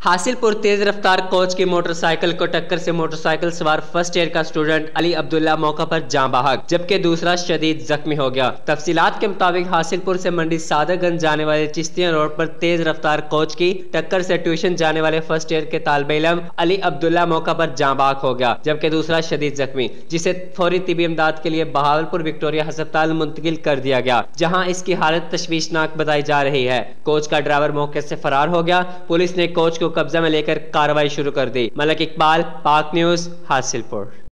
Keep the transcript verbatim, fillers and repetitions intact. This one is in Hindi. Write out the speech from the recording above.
हासिलपुर तेज रफ्तार कोच की मोटरसाइकिल को टक्कर से मोटरसाइकिल सवार फर्स्ट ईयर का स्टूडेंट अली अब्दुल्ला मौका पर जान बहक, जबकि दूसरा शदीद जख्मी हो गया। तफसीलात के मुताबिक हासिलपुर से मंडी सादरगंज जाने वाले चिश्तिया रोड पर तेज रफ्तार कोच की टक्कर से ट्यूशन जाने वाले फर्स्ट ईयर के तालिब इल्म अली अब्दुल्ला मौका पर जान बहक हो गया, जबकि दूसरा शदीद जख्मी, जिसे फौरी तिबी इमदाद के लिए बहावलपुर विक्टोरिया अस्पताल मुंतकिल कर दिया गया, जहाँ इसकी हालत तशवीशनाक बताई जा रही है। कोच का ड्राइवर मौके से फरार हो गया। पुलिस ने कोच को कब्जा में लेकर कार्रवाई शुरू कर दी। मलक इकबाल, पाक न्यूज, हासिलपुर।